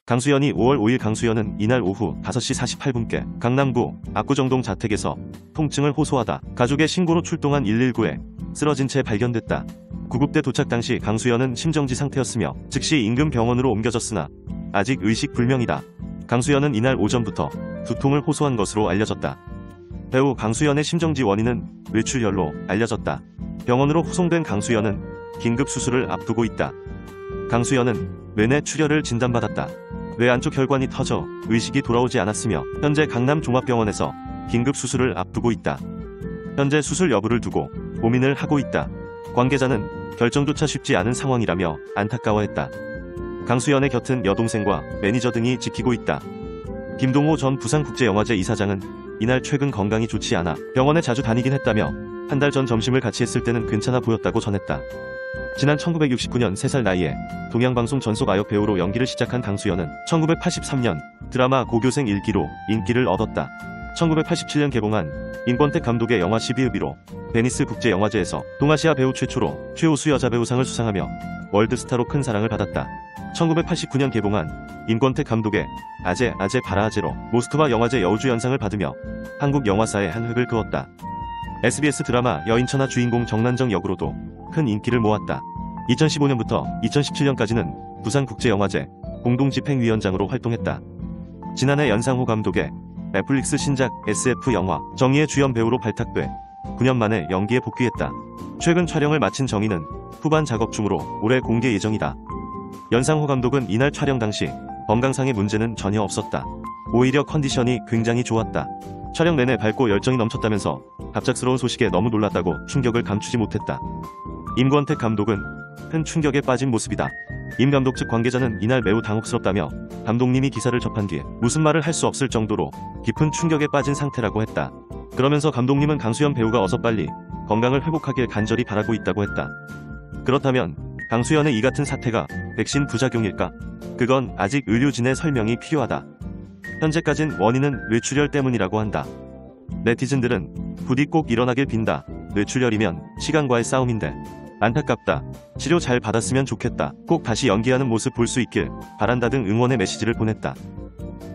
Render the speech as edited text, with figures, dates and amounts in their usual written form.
강수연이 5월 5일 강수연은 이날 오후 5시 48분께 강남구 압구정동 자택에서 통증을 호소하다 가족의 신고로 출동한 119에 쓰러진 채 발견됐다. 구급대 도착 당시 강수연은 심정지 상태였으며 즉시 인근 병원으로 옮겨졌으나 아직 의식 불명이다. 강수연은 이날 오전부터 두통을 호소한 것으로 알려졌다. 배우 강수연의 심정지 원인은 뇌출혈로 알려졌다. 병원으로 후송된 강수연은 긴급 수술을 앞두고 있다. 강수연은 뇌내 출혈을 진단받았다. 뇌 안쪽 혈관이 터져 의식이 돌아오지 않았으며 현재 강남종합병원에서 긴급 수술을 앞두고 있다. 현재 수술 여부를 두고 고민을 하고 있다. 관계자는 결정조차 쉽지 않은 상황이라며 안타까워했다. 강수연의 곁은 여동생과 매니저 등이 지키고 있다. 김동호 전 부산국제영화제 이사장은 이날 최근 건강이 좋지 않아 병원에 자주 다니긴 했다며 한 달 전 점심을 같이 했을 때는 괜찮아 보였다고 전했다. 지난 1969년 3살 나이에 동양방송 전속 아역 배우로 연기를 시작한 강수연은 1983년 드라마 고교생 일기로 인기를 얻었다. 1987년 개봉한 임권택 감독의 영화 12읍이로 베니스 국제영화제에서 동아시아 배우 최초로 최우수 여자배우상을 수상하며 월드스타로 큰 사랑을 받았다. 1989년 개봉한 임권택 감독의 아재 바라아제로 모스크바 영화제 여우주연상을 받으며 한국 영화사에 한 획을 그었다. SBS 드라마 여인천하 주인공 정난정 역으로도 큰 인기를 모았다. 2015년부터 2017년까지는 부산국제영화제 공동집행위원장으로 활동했다. 지난해 연상호 감독의 넷플릭스 신작 SF 영화 정의의 주연 배우로 발탁돼 9년 만에 연기에 복귀했다. 최근 촬영을 마친 정의는 후반 작업 중으로 올해 공개 예정이다. 연상호 감독은 이날 촬영 당시 건강상의 문제는 전혀 없었다. 오히려 컨디션이 굉장히 좋았다. 촬영 내내 밝고 열정이 넘쳤다면서 갑작스러운 소식에 너무 놀랐다고 충격을 감추지 못했다. 임권택 감독은 큰 충격에 빠진 모습이다. 임 감독 측 관계자는 이날 매우 당혹스럽다며 감독님이 기사를 접한 뒤에 무슨 말을 할 수 없을 정도로 깊은 충격에 빠진 상태라고 했다. 그러면서 감독님은 강수연 배우가 어서 빨리 건강을 회복하길 간절히 바라고 있다고 했다. 그렇다면 강수연의 이 같은 사태가 백신 부작용일까? 그건 아직 의료진의 설명이 필요하다. 현재까진 원인은 뇌출혈 때문이라고 한다. 네티즌들은 부디 꼭 일어나길 빈다. 뇌출혈이면 시간과의 싸움인데 안타깝다. 치료 잘 받았으면 좋겠다. 꼭 다시 연기하는 모습 볼 수 있길 바란다 등 응원의 메시지를 보냈다.